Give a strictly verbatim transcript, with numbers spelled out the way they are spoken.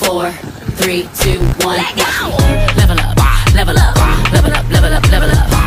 four, three, two, one. Let go. Level up, level up, level up, level up, level up.